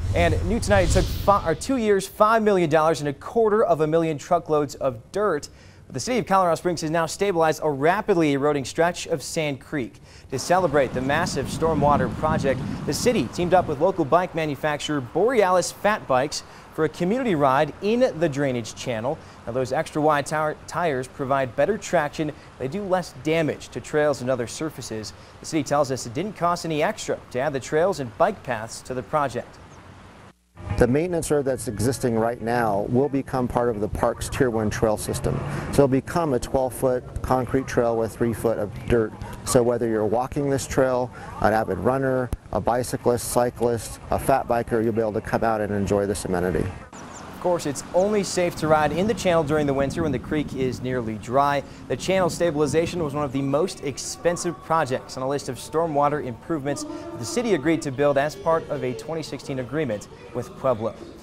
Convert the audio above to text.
And new tonight, it took 2 years, $5 million, and 250,000 truckloads of dirt. But the city of Colorado Springs has now stabilized a rapidly eroding stretch of Sand Creek. To celebrate the massive stormwater project, the city teamed up with local bike manufacturer Borealis Fat Bikes for a community ride in the drainage channel. Now, those extra wide tires provide better traction. They do less damage to trails and other surfaces. The city tells us it didn't cost any extra to add the trails and bike paths to the project. The maintenance road that's existing right now will become part of the park's Tier 1 trail system. So it'll become a 12-foot concrete trail with 3 foot of dirt. So whether you're walking this trail, an avid runner, a bicyclist, cyclist, a fat biker, you'll be able to come out and enjoy this amenity. Of course, it's only safe to ride in the channel during the winter when the creek is nearly dry. The channel stabilization was one of the most expensive projects on a list of stormwater improvements the city agreed to build as part of a 2016 agreement with Pueblo.